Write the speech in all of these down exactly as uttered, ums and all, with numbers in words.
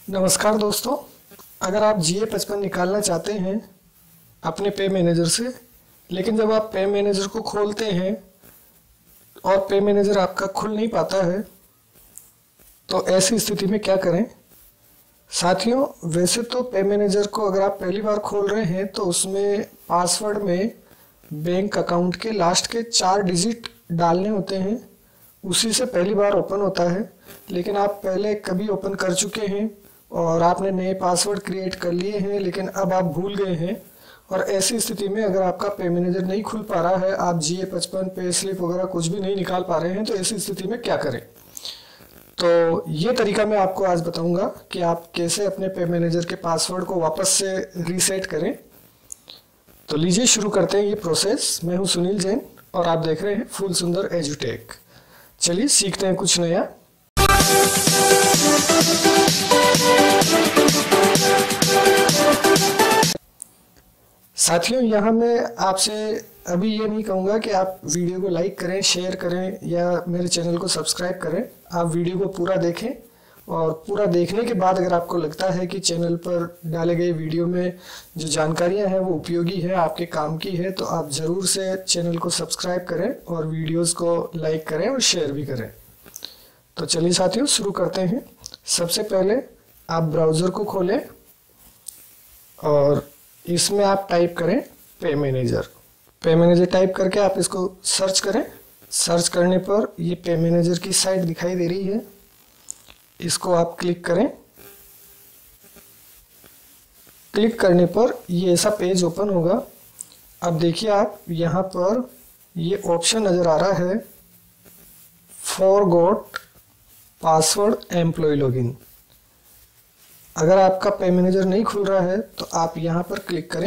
नमस्कार दोस्तों, अगर आप जी ए पचपन निकालना चाहते हैं अपने पे मैनेजर से, लेकिन जब आप पे मैनेजर को खोलते हैं और पे मैनेजर आपका खुल नहीं पाता है, तो ऐसी स्थिति में क्या करें। साथियों, वैसे तो पे मैनेजर को अगर आप पहली बार खोल रहे हैं तो उसमें पासवर्ड में बैंक अकाउंट के लास्ट के चार डिजिट डालने होते हैं, उसी से पहली बार ओपन होता है। लेकिन आप पहले कभी ओपन कर चुके हैं और आपने नए पासवर्ड क्रिएट कर लिए हैं, लेकिन अब आप भूल गए हैं, और ऐसी स्थिति में अगर आपका पे मैनेजर नहीं खुल पा रहा है, आप जी ए पचपन पे स्लिप वगैरह कुछ भी नहीं निकाल पा रहे हैं, तो ऐसी स्थिति में क्या करें। तो ये तरीका मैं आपको आज बताऊंगा कि आप कैसे अपने पे मैनेजर के पासवर्ड को वापस से रीसेट करें। तो लीजिए शुरू करते हैं ये प्रोसेस। मैं हूं सुनील जैन और आप देख रहे हैं फुल सुंदर एजुटेक। चलिए सीखते हैं कुछ नया। साथियों, यहाँ मैं आपसे अभी ये नहीं कहूँगा कि आप वीडियो को लाइक करें, शेयर करें या मेरे चैनल को सब्सक्राइब करें। आप वीडियो को पूरा देखें और पूरा देखने के बाद अगर आपको लगता है कि चैनल पर डाले गए वीडियो में जो जानकारियाँ हैं वो उपयोगी है, आपके काम की है, तो आप ज़रूर से चैनल को सब्सक्राइब करें और वीडियोस को लाइक करें और शेयर भी करें। तो चलिए साथियों शुरू करते हैं। सबसे पहले आप ब्राउज़र को खोलें और इसमें आप टाइप करें पे मैनेजर। पे मैनेजर टाइप करके आप इसको सर्च करें। सर्च करने पर ये पे मैनेजर की साइट दिखाई दे रही है, इसको आप क्लिक करें। क्लिक करने पर ये ऐसा पेज ओपन होगा। अब देखिए, आप यहाँ पर ये ऑप्शन नज़र आ रहा है, फॉरगॉट पासवर्ड एम्प्लॉय लॉगिन। अगर आपका पे मैनेजर नहीं खुल रहा है तो आप यहाँ पर क्लिक करें।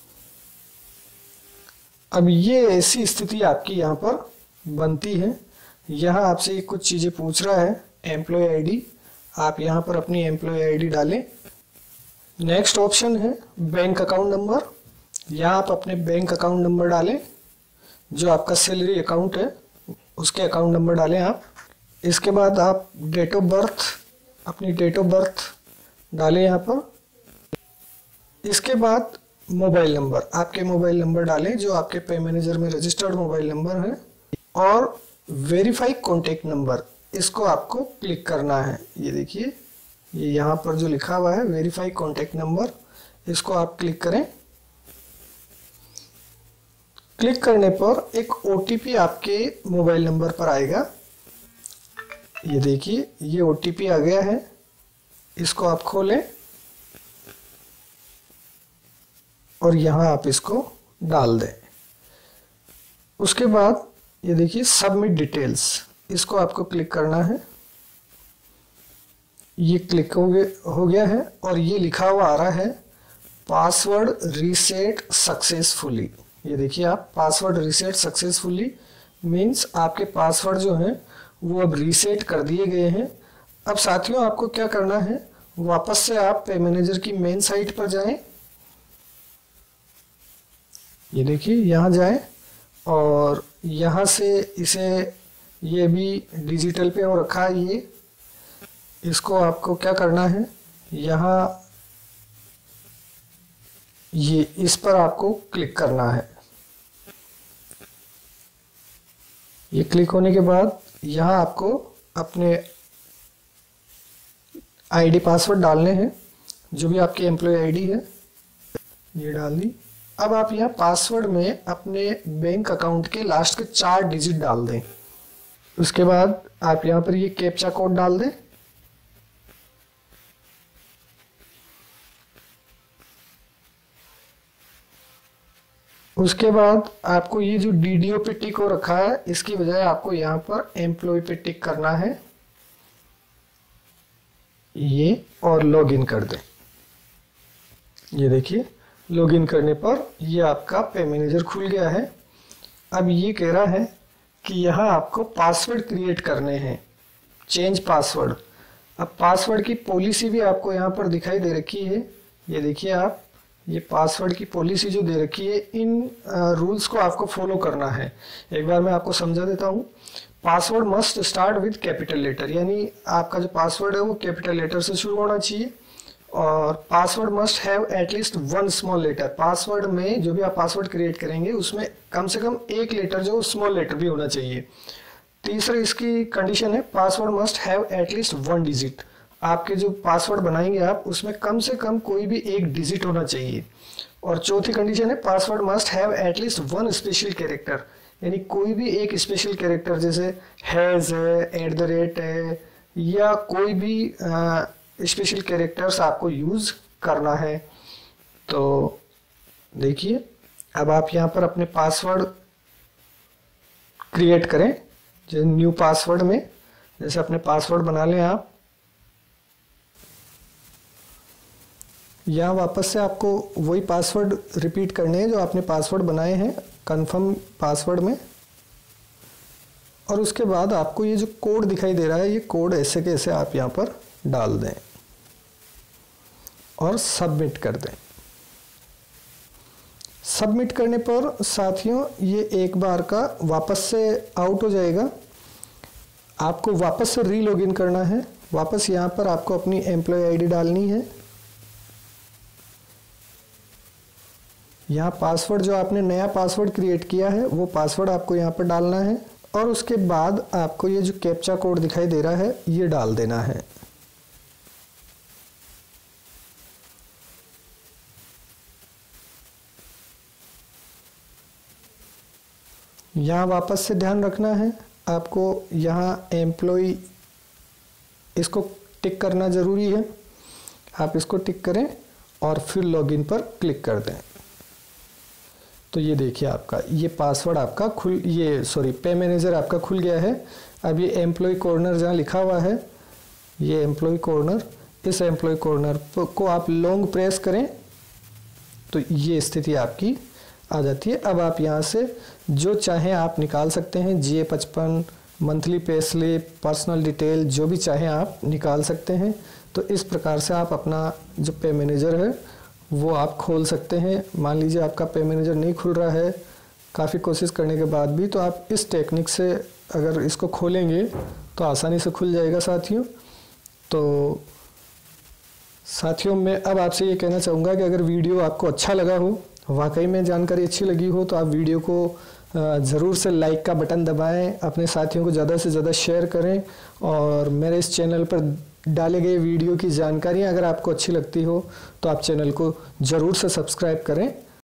अब ये ऐसी स्थिति आपकी यहाँ पर बनती है। यहाँ आपसे कुछ चीज़ें पूछ रहा है, एम्प्लॉय आईडी, आप यहाँ पर अपनी एम्प्लॉय आईडी डालें। नेक्स्ट ऑप्शन है बैंक अकाउंट नंबर, यहाँ आप अपने बैंक अकाउंट नंबर डालें, जो आपका सैलरी अकाउंट है उसके अकाउंट नंबर डालें आप। इसके बाद आप डेट ऑफ बर्थ, अपनी डेट ऑफ बर्थ डालें यहाँ पर। इसके बाद मोबाइल नंबर, आपके मोबाइल नंबर डालें जो आपके पे मैनेजर में रजिस्टर्ड मोबाइल नंबर है, और वेरीफाई कॉन्टैक्ट नंबर, इसको आपको क्लिक करना है। ये देखिए, ये यहाँ पर जो लिखा हुआ है वेरीफाई कॉन्टैक्ट नंबर, इसको आप क्लिक करें। क्लिक करने पर एक ओ टी पी आपके मोबाइल नंबर पर आएगा। ये देखिए, ये ओ टी पी आ गया है, इसको आप खोलें और यहाँ आप इसको डाल दें। उसके बाद ये देखिए सबमिट डिटेल्स, इसको आपको क्लिक करना है। ये क्लिक हो गया हो गया है और ये लिखा हुआ आ रहा है पासवर्ड रीसेट सक्सेसफुली। ये देखिए आप, पासवर्ड रीसेट सक्सेसफुली मीन्स आपके पासवर्ड जो हैं वो अब रीसेट कर दिए गए हैं। अब साथियों, आपको क्या करना है, वापस से आप पे मैनेजर की मेन साइट पर जाएं। ये देखिए, यहाँ जाएं और यहाँ से इसे, ये भी डिजिटल पे हो रखा है, ये इसको आपको क्या करना है, यहाँ ये इस पर आपको क्लिक करना है। ये क्लिक होने के बाद यहाँ आपको अपने आईडी पासवर्ड डालने हैं, जो भी आपकी एम्प्लॉय आईडी है ये डाल दी। अब आप यहाँ पासवर्ड में अपने बैंक अकाउंट के लास्ट के चार डिजिट डाल दें। उसके बाद आप यहाँ पर ये कैप्चा कोड डाल दें। उसके बाद आपको ये जो डी डी ओ पे टिक हो रखा है, इसकी बजाय आपको यहाँ पर एम्प्लॉय पे टिक करना है, ये, और लॉगिन कर दें। ये देखिए, लॉगिन करने पर ये आपका पे मैनेजर खुल गया है। अब ये कह रहा है कि यहाँ आपको पासवर्ड क्रिएट करने हैं, चेंज पासवर्ड। अब पासवर्ड की पॉलिसी भी आपको यहाँ पर दिखाई दे रखी है। ये देखिए आप, ये पासवर्ड की पॉलिसी जो दे रखी है, इन रूल्स को आपको फॉलो करना है। एक बार मैं आपको समझा देता हूँ। Password must start with capital letter, यानी आपका जो पासवर्ड है वो कैपिटल लेटर से शुरू होना चाहिए। और password must have at least one small letter, password में जो भी आप पासवर्ड क्रिएट करेंगे उसमें कम से कम एक लेटर जो स्मॉल लेटर भी होना चाहिए। तीसरा इसकी कंडीशन है password must have at least one digit, आपके जो पासवर्ड बनाएंगे आप उसमें कम से कम कोई भी एक डिजिट होना चाहिए। और चौथी कंडीशन है password must have at least one special character, यानी कोई भी एक स्पेशल कैरेक्टर जैसे हैज है, एट द रेट है, या कोई भी स्पेशल कैरेक्टर्स आपको यूज करना है। तो देखिए अब आप यहाँ पर अपने पासवर्ड क्रिएट करें, जैसे न्यू पासवर्ड में जैसे अपने पासवर्ड बना लें आप। यहाँ वापस से आपको वही पासवर्ड रिपीट करने हैं जो आपने पासवर्ड बनाए हैं कंफर्म पासवर्ड में। और उसके बाद आपको ये जो कोड दिखाई दे रहा है ये कोड ऐसे के ऐसे आप यहाँ पर डाल दें और सबमिट कर दें। सबमिट करने पर साथियों ये एक बार का वापस से आउट हो जाएगा, आपको वापस से री लॉगिन करना है। वापस यहाँ पर आपको अपनी एम्प्लॉय आईडी डालनी है, यहाँ पासवर्ड जो आपने नया पासवर्ड क्रिएट किया है वो पासवर्ड आपको यहाँ पर डालना है और उसके बाद आपको ये जो कैप्चा कोड दिखाई दे रहा है ये डाल देना है। यहाँ वापस से ध्यान रखना है आपको, यहाँ एम्प्लॉय इसको टिक करना ज़रूरी है, आप इसको टिक करें और फिर लॉगिन पर क्लिक कर दें। तो ये देखिए आपका ये पासवर्ड आपका खुल ये सॉरी पे मैनेजर आपका खुल गया है। अब ये एम्प्लॉय कॉर्नर जहाँ लिखा हुआ है ये एम्प्लॉय कॉर्नर, इस एम्प्लॉय कॉर्नर को आप लॉन्ग प्रेस करें तो ये स्थिति आपकी आ जाती है। अब आप यहाँ से जो चाहें आप निकाल सकते हैं, जी ए पचपन, monthly pay slip, personal detail, जो भी चाहें आप निकाल सकते हैं। तो इस प्रकार से आप अपना जो पे मैनेजर है वो आप खोल सकते हैं। मान लीजिए आपका पे मैनेजर नहीं खुल रहा है काफ़ी कोशिश करने के बाद भी, तो आप इस टेक्निक से अगर इसको खोलेंगे तो आसानी से खुल जाएगा साथियों। तो साथियों मैं अब आपसे ये कहना चाहूँगा कि अगर वीडियो आपको अच्छा लगा हो, वाकई में जानकारी अच्छी लगी हो, तो आप वीडियो को ज़रूर से लाइक का बटन दबाएं, अपने साथियों को ज़्यादा से ज़्यादा शेयर करें और मेरे इस चैनल पर डाले गए वीडियो की जानकारियाँ अगर आपको अच्छी लगती हो तो आप चैनल को ज़रूर से सब्सक्राइब करें।